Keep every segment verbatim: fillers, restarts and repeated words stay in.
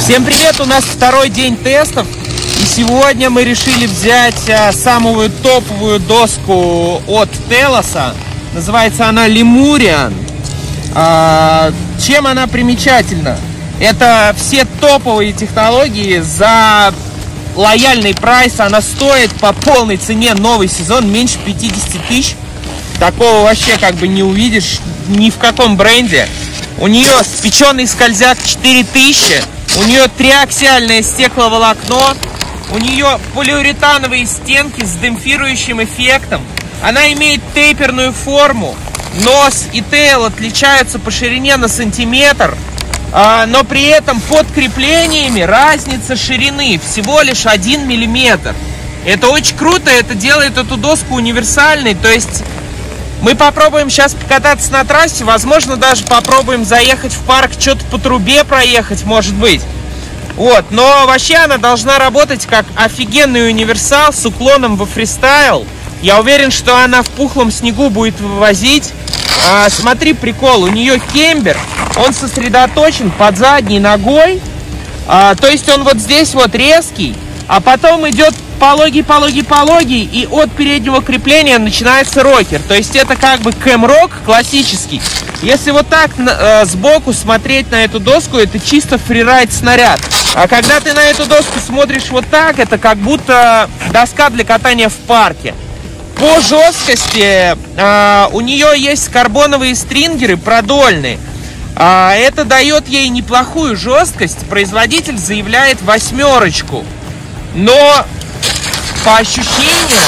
Всем привет! У нас второй день тестов. И сегодня мы решили взять а, самую топовую доску от Telos. Называется она Lemurian. А, чем она примечательна? Это все топовые технологии за лояльный прайс. Она стоит по полной цене, новый сезон, меньше пятидесяти тысяч. Такого вообще как бы не увидишь ни в каком бренде. У нее спеченный скользяк четыре тысячи. У нее триаксиальное стекловолокно. У нее полиуретановые стенки с демпфирующим эффектом. Она имеет тейперную форму. Нос и тейл отличаются по ширине на сантиметр. Но при этом под креплениями разница ширины всего лишь один миллиметр. Это очень круто. Это делает эту доску универсальной. То есть мы попробуем сейчас покататься на трассе. Возможно, даже попробуем заехать в парк, что-то по трубе проехать, может быть. Вот. Но вообще она должна работать как офигенный универсал с уклоном во фристайл. Я уверен, что она в пухлом снегу будет вывозить. А, смотри, прикол. У нее кембер. Он сосредоточен под задней ногой. А, то есть он вот здесь вот резкий. А потом идет пологий, пологий, пологий, и от переднего крепления начинается рокер. То есть это как бы кэм-рок классический. Если вот так э, сбоку смотреть на эту доску, это чисто фрирайд снаряд. А когда ты на эту доску смотришь вот так, это как будто доска для катания в парке. По жесткости э, у нее есть карбоновые стрингеры продольные. Э, это дает ей неплохую жесткость. Производитель заявляет восьмерочку. Но по ощущениям,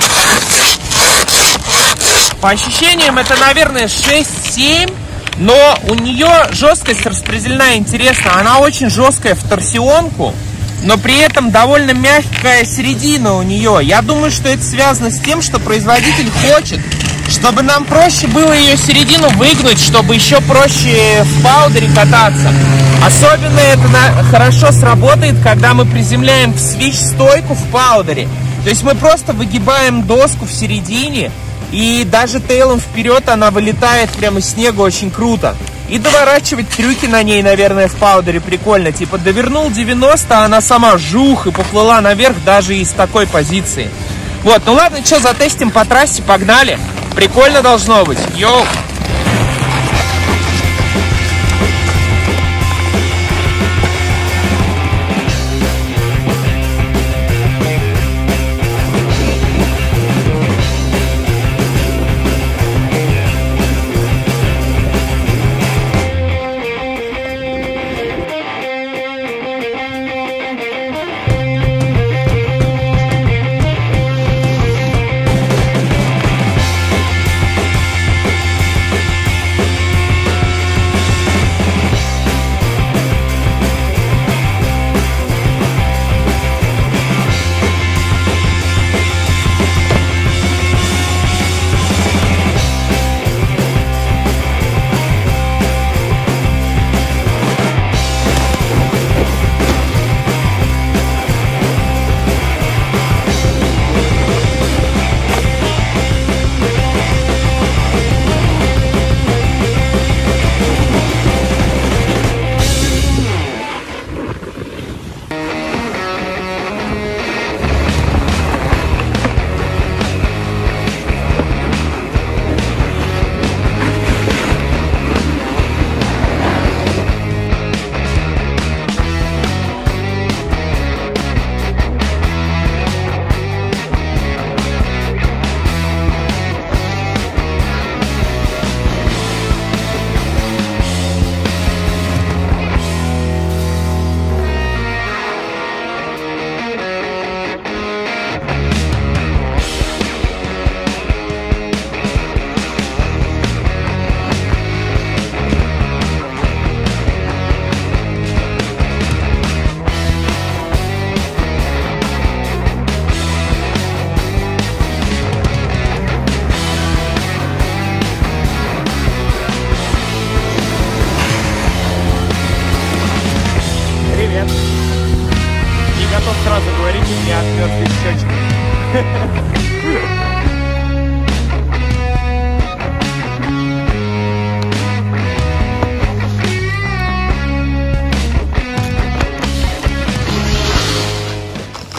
по ощущениям это, наверное, шесть-семь, но у нее жесткость распределена интересно. Она очень жесткая в торсионку, но при этом довольно мягкая середина у нее. Я думаю, что это связано с тем, что производитель хочет, чтобы нам проще было ее середину выгнуть, чтобы еще проще в паудере кататься. Особенно это на, хорошо сработает, когда мы приземляем в свич-стойку в паудере. То есть мы просто выгибаем доску в середине, и даже тейлом вперед она вылетает прямо из снега очень круто. И доворачивать трюки на ней, наверное, в паудере прикольно. Типа довернул девяносто, а она сама жух и поплыла наверх даже из такой позиции. Вот, ну ладно, что, затестим по трассе, погнали. Прикольно должно быть. Йоу!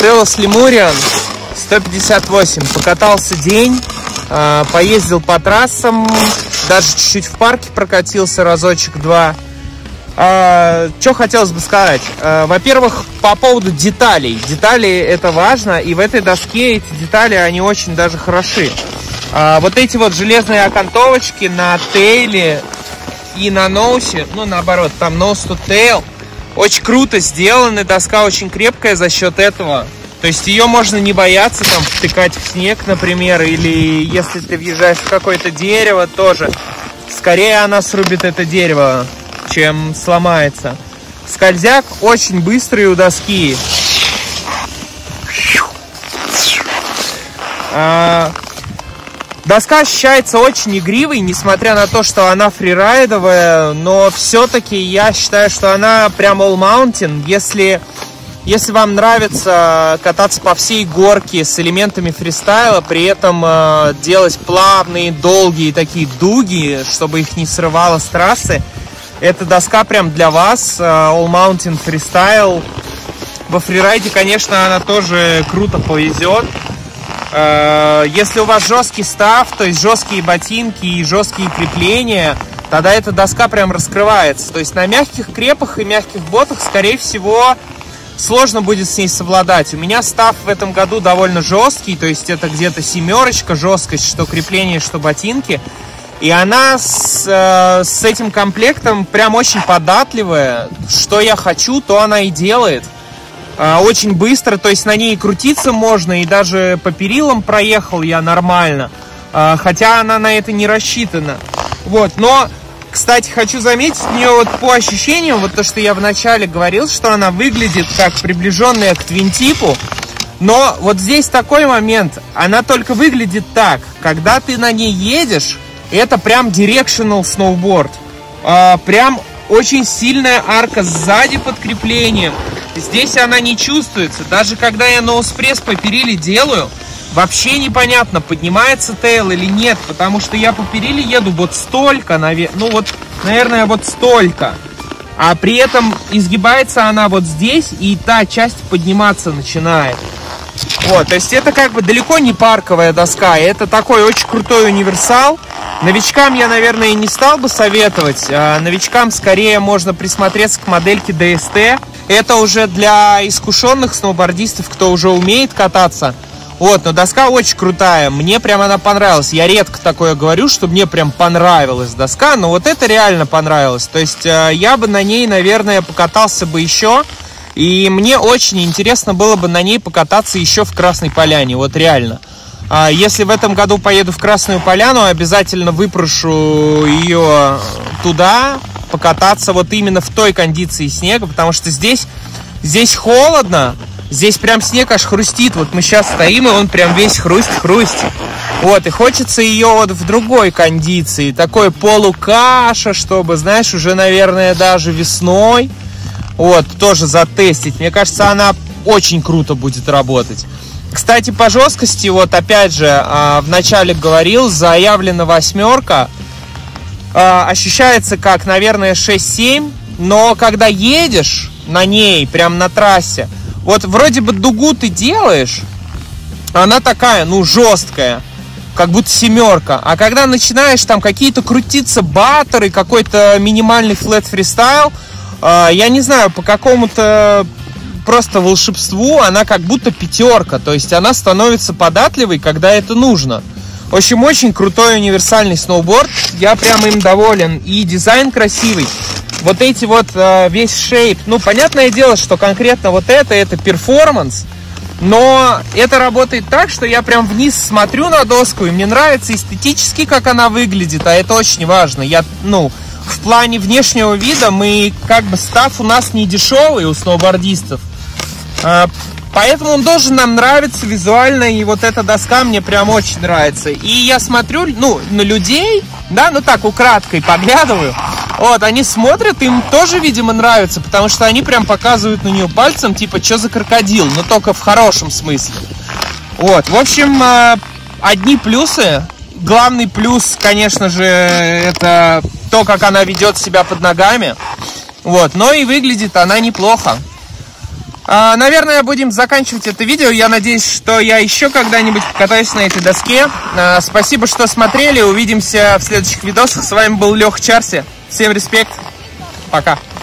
Telos Lemurian сто пятьдесят восемь. Покатался день, поездил по трассам, даже чуть-чуть в парке прокатился разочек-два. Что хотелось бы сказать? Во-первых, по поводу деталей. Детали это важно, и в этой доске эти детали, они очень даже хороши. Вот эти вот железные окантовочки на тейле и на ноусе, ну наоборот, там nose to tail, очень круто сделаны, доска очень крепкая за счет этого. То есть ее можно не бояться там втыкать в снег, например, или если ты въезжаешь в какое-то дерево, тоже. Скорее она срубит это дерево, чем сломается. Скользяк очень быстрый у доски. А, доска ощущается очень игривой, несмотря на то, что она фрирайдовая, но все-таки я считаю, что она прям all mountain. Если, если вам нравится кататься по всей горке с элементами фристайла, при этом э, делать плавные, долгие такие дуги, чтобы их не срывало с трассы, эта доска прям для вас. All Mountain Freestyle. Во фрирайде, конечно, она тоже круто повезет. Если у вас жесткий став, то есть жесткие ботинки и жесткие крепления, тогда эта доска прям раскрывается. То есть на мягких крепах и мягких ботах, скорее всего, сложно будет с ней совладать. У меня став в этом году довольно жесткий, то есть это где-то семерочка жесткость, что крепление, что ботинки. И она с, э, с этим комплектом прям очень податливая. Что я хочу, то она и делает. Э, очень быстро, то есть на ней крутиться можно, и даже по перилам проехал я нормально. Э, хотя она на это не рассчитана. Вот, но, кстати, хочу заметить, у нее вот по ощущениям, вот то, что я вначале говорил, что она выглядит как приближенная к твин-типу. Но вот здесь такой момент, она только выглядит так. Когда ты на ней едешь, это прям directional snowboard. А, прям очень сильная арка сзади под креплением. Здесь она не чувствуется. Даже когда я ноуспресс по периле делаю, вообще непонятно, поднимается тейл или нет. Потому что я по периле еду вот столько, ну вот, наверное, вот столько. А при этом изгибается она вот здесь, и та часть подниматься начинает. Вот, то есть это как бы далеко не парковая доска. Это такой очень крутой универсал. Новичкам я, наверное, не стал бы советовать. А новичкам скорее можно присмотреться к модельке ди эс ти. Это уже для искушенных сноубордистов, кто уже умеет кататься. Вот, но доска очень крутая. Мне прям она понравилась. Я редко такое говорю, что мне прям понравилась доска. Но вот это реально понравилось. То есть я бы на ней, наверное, покатался бы еще. И мне очень интересно было бы на ней покататься еще в Красной Поляне, вот реально. Если в этом году поеду в Красную Поляну, обязательно выпрошу ее туда, покататься вот именно в той кондиции снега, потому что здесь, здесь холодно, здесь прям снег аж хрустит. Вот мы сейчас стоим, и он прям весь хрусть-хрустит. Вот, и хочется ее вот в другой кондиции, такой полукаша, чтобы, знаешь, уже, наверное, даже весной. Вот, тоже затестить. Мне кажется, она очень круто будет работать. Кстати, по жесткости, вот опять же, вначале говорил, заявлена восьмерка. Ощущается как, наверное, шесть-семь. Но когда едешь на ней, прям на трассе, вот вроде бы дугу ты делаешь, она такая, ну, жесткая, как будто семерка. А когда начинаешь там какие-то крутиться баттеры, какой-то минимальный флэт фристайл, я не знаю, по какому-то просто волшебству она как будто пятерка. То есть она становится податливой, когда это нужно. В общем, очень крутой универсальный сноуборд. Я прям им доволен. И дизайн красивый. Вот эти вот, весь шейп. Ну, понятное дело, что конкретно вот это, это перформанс. Но это работает так, что я прям вниз смотрю на доску, и мне нравится эстетически, как она выглядит. А это очень важно. Я, ну... В плане внешнего вида мы, как бы, став у нас не дешевый у сноубордистов. Поэтому он должен нам нравиться визуально. И вот эта доска мне прям очень нравится. И я смотрю, ну, на людей, да, ну так, украдкой поглядываю. Вот, они смотрят, им тоже, видимо, нравится. Потому что они прям показывают на нее пальцем, типа, что за крокодил. Но только в хорошем смысле. Вот, в общем, одни плюсы. Главный плюс, конечно же, это то, как она ведет себя под ногами. Вот, но и выглядит она неплохо. А, наверное, будем заканчивать это видео. Я надеюсь, что я еще когда-нибудь покатаюсь на этой доске. А, спасибо, что смотрели. Увидимся в следующих видосах. С вами был Леха Чарси. Всем респект. Пока.